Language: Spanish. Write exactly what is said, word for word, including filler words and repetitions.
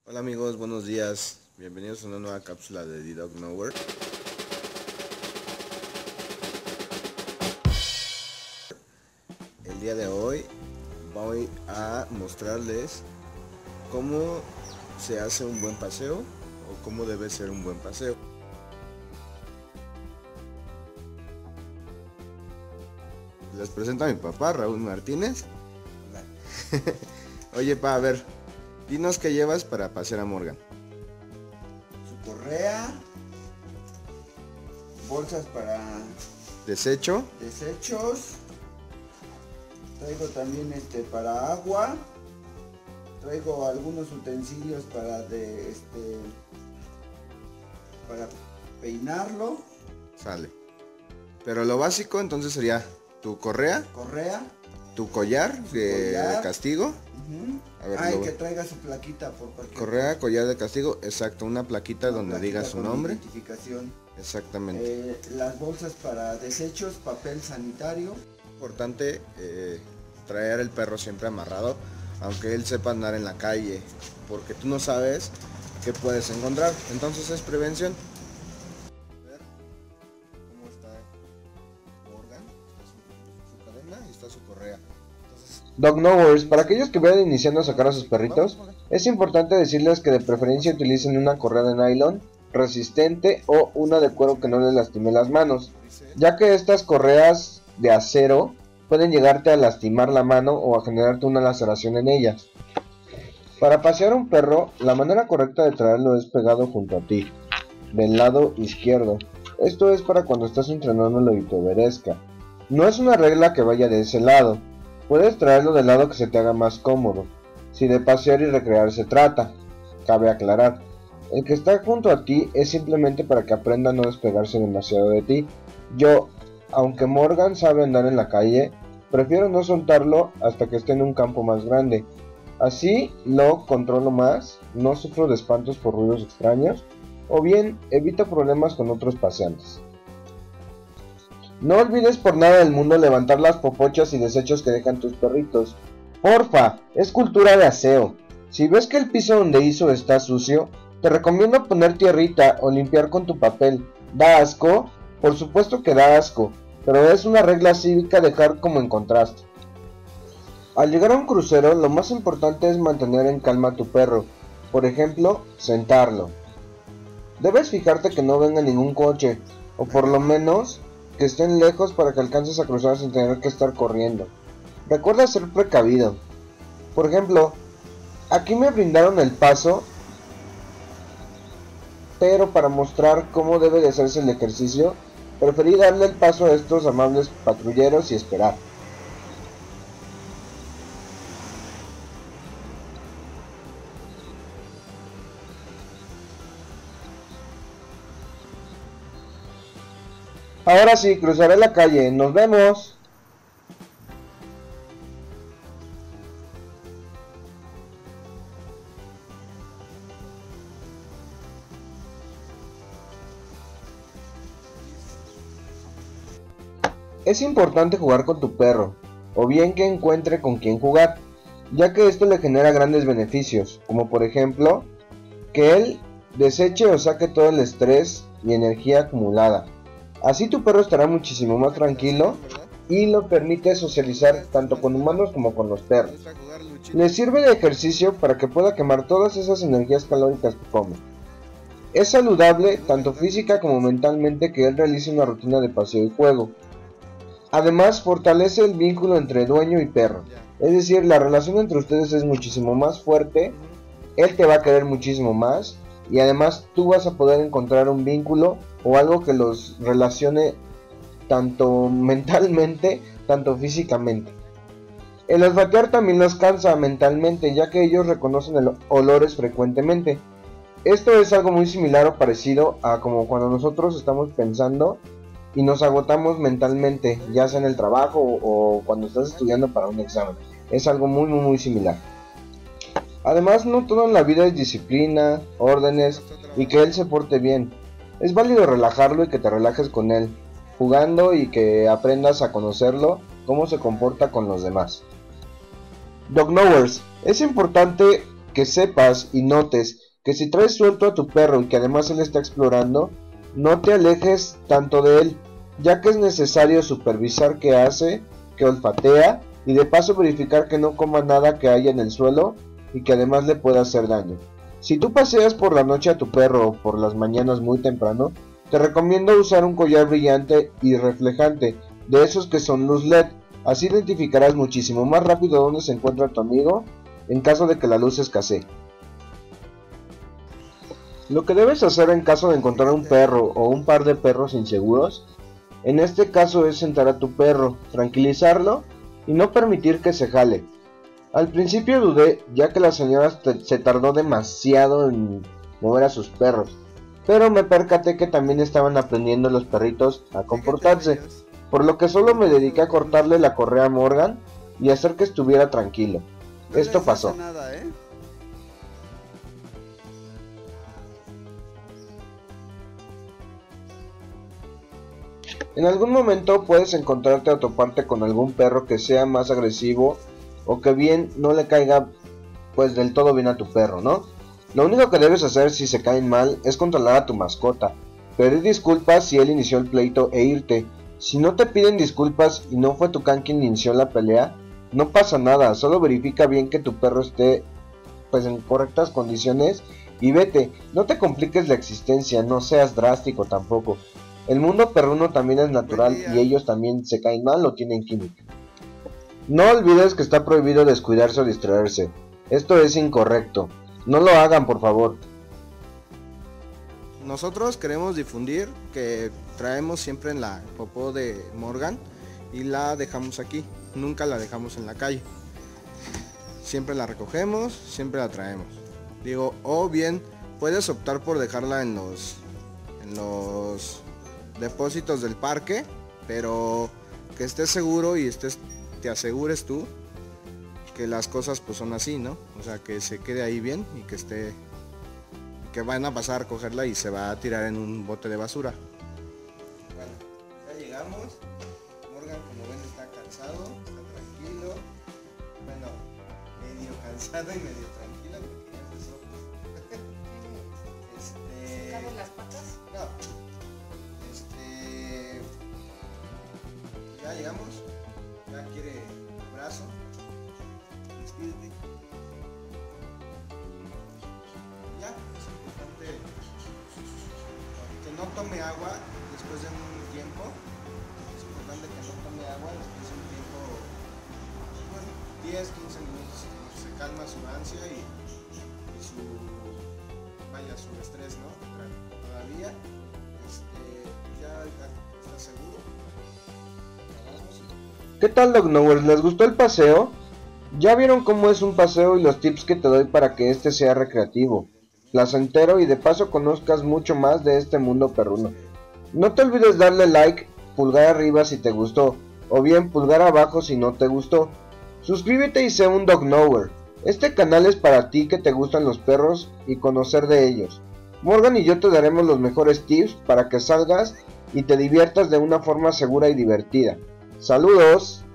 Hola amigos, buenos días, bienvenidos a una nueva cápsula de The Dog Nowhere. El día de hoy voy a mostrarles cómo se hace un buen paseo o cómo debe ser un buen paseo. Les presento a mi papá, Raúl Martínez. Oye, pa, a ver, dinos qué llevas para pasear a Morgan. Su correa, bolsas para Desecho. desechos, traigo también este para agua, traigo algunos utensilios para de este para peinarlo, Sale. Pero lo básico entonces sería tu correa, correa, tu collar de, collar. de castigo. uh-huh. A ver, Ay, lo- que traiga su plaquita por cualquier Correa, collar de castigo, exacto, una plaquita una donde plaquita diga su con nombre. identificación. Exactamente. Eh, las bolsas para desechos, papel sanitario. Importante eh, traer el perro siempre amarrado, aunque él sepa andar en la calle, porque tú no sabes qué puedes encontrar. Entonces es prevención. A ver cómo está Morgan, está su, su cadena y está su correa. Entonces, Dog Knowers, para aquellos que vayan iniciando a sacar a sus perritos, es importante decirles que de preferencia utilicen una correa de nylon resistente o una de cuero que no les lastime las manos, ya que estas correas de acero pueden llegarte a lastimar la mano o a generarte una laceración en ellas. Para pasear un perro, la manera correcta de traerlo es pegado junto a ti, del lado izquierdo. Esto es para cuando estás entrenándolo y te obedezca. No es una regla que vaya de ese lado. Puedes traerlo del lado que se te haga más cómodo, si de pasear y recrear se trata, cabe aclarar. El que está junto a ti es simplemente para que aprenda a no despegarse demasiado de ti. Yo, aunque Morgan sabe andar en la calle, prefiero no soltarlo hasta que esté en un campo más grande. Así lo controlo más, no sufro de espantos por ruidos extraños, o bien evito problemas con otros paseantes. No olvides por nada del mundo levantar las popochas y desechos que dejan tus perritos. Porfa, es cultura de aseo. Si ves que el piso donde hizo está sucio, te recomiendo poner tierrita o limpiar con tu papel. ¿Da asco? Por supuesto que da asco, pero es una regla cívica dejar como en contraste. Al llegar a un crucero, lo más importante es mantener en calma a tu perro. Por ejemplo, sentarlo. Debes fijarte que no venga ningún coche, o por lo menos que estén lejos para que alcances a cruzar sin tener que estar corriendo. Recuerda ser precavido. Por ejemplo, aquí me brindaron el paso, pero para mostrar cómo debe de hacerse el ejercicio, preferí darle el paso a estos amables patrulleros y esperar. Ahora sí, cruzaré la calle. ¡Nos vemos! Es importante jugar con tu perro, o bien que encuentre con quién jugar, ya que esto le genera grandes beneficios, como por ejemplo, que él deseche o saque todo el estrés y energía acumulada. Así tu perro estará muchísimo más tranquilo y lo permite socializar tanto con humanos como con los perros. Le sirve de ejercicio para que pueda quemar todas esas energías calóricas que come. Es saludable tanto física como mentalmente que él realice una rutina de paseo y juego. Además, fortalece el vínculo entre dueño y perro, es decir, la relación entre ustedes es muchísimo más fuerte, él te va a querer muchísimo más y además tú vas a poder encontrar un vínculo o algo que los relacione tanto mentalmente, tanto físicamente. El olfatear también los cansa mentalmente, ya que ellos reconocen el olores frecuentemente. Esto es algo muy similar o parecido a como cuando nosotros estamos pensando y nos agotamos mentalmente, ya sea en el trabajo o, o cuando estás estudiando para un examen. Es algo muy muy muy similar. Además, no todo en la vida es disciplina, órdenes y que él se porte bien. Es válido relajarlo y que te relajes con él, jugando y que aprendas a conocerlo, cómo se comporta con los demás. Dog Knowers, es importante que sepas y notes que si traes suelto a tu perro y que además él está explorando, no te alejes tanto de él, ya que es necesario supervisar qué hace, qué olfatea y de paso verificar que no coma nada que haya en el suelo y que además le pueda hacer daño. Si tú paseas por la noche a tu perro o por las mañanas muy temprano, te recomiendo usar un collar brillante y reflejante, de esos que son luz L E D, así identificarás muchísimo más rápido dónde se encuentra tu amigo en caso de que la luz escasee. Lo que debes hacer en caso de encontrar un perro o un par de perros inseguros, en este caso es sentar a tu perro, tranquilizarlo y no permitir que se jale. Al principio dudé, ya que la señora se tardó demasiado en mover a sus perros, pero me percaté que también estaban aprendiendo los perritos a comportarse, por lo que solo me dediqué a cortarle la correa a Morgan y hacer que estuviera tranquilo. Esto pasó. Nada, ¿eh? En algún momento puedes encontrarte o toparte con algún perro que sea más agresivo o que bien no le caiga pues del todo bien a tu perro, ¿no? Lo único que debes hacer si se caen mal es controlar a tu mascota, pedir disculpas si él inició el pleito e irte. Si no te piden disculpas y no fue tu can quien inició la pelea, no pasa nada, solo verifica bien que tu perro esté pues en correctas condiciones y vete. No te compliques la existencia, no seas drástico tampoco. El mundo perruno también es natural y ellos también se caen mal o tienen química. No olvides que está prohibido descuidarse o distraerse. Esto es incorrecto. No lo hagan, por favor. Nosotros queremos difundir que traemos siempre en la popó de Morgan y la dejamos aquí. Nunca la dejamos en la calle. Siempre la recogemos, siempre la traemos. Digo, o bien puedes optar por dejarla en los, en los depósitos del parque, pero que estés seguro y estés, te asegures tú que las cosas pues son así, ¿no? O sea, que se quede ahí bien y que esté, que van a pasar a cogerla y se va a tirar en un bote de basura. Bueno, ya llegamos. Morgan, como ven, está cansado, está tranquilo. Bueno, medio cansado y medio tranquilo porque ya empezó. este... ¿Se caen las patas? No. Este... Ya llegamos. Ya quiere abrazo. Despídete. Ya, es importante que no tome agua después de un tiempo. Es importante que no tome agua después de un tiempo, bueno, diez, quince minutos. Se calma su ansia y, y su, vaya, su estrés, ¿no? Todavía, este, ya está seguro. ¿Qué tal, Dog Knowers? ¿Les gustó el paseo? Ya vieron cómo es un paseo y los tips que te doy para que este sea recreativo, placentero y de paso conozcas mucho más de este mundo perruno. No te olvides darle like, pulgar arriba si te gustó, o bien pulgar abajo si no te gustó. Suscríbete y sé un Dog Knower. Este canal es para ti que te gustan los perros y conocer de ellos. Morgan y yo te daremos los mejores tips para que salgas y te diviertas de una forma segura y divertida. ¡Saludos!